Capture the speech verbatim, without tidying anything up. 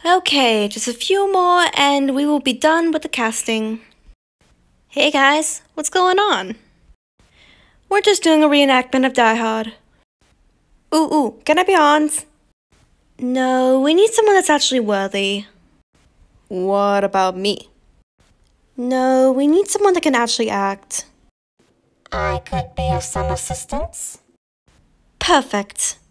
Okay, just a few more and we will be done with the casting. Hey guys, what's going on? We're just doing a reenactment of Die Hard. Ooh, ooh, can I be Hans? No, we need someone that's actually worthy. What about me? No, we need someone that can actually act. I could be of some assistance. Perfect.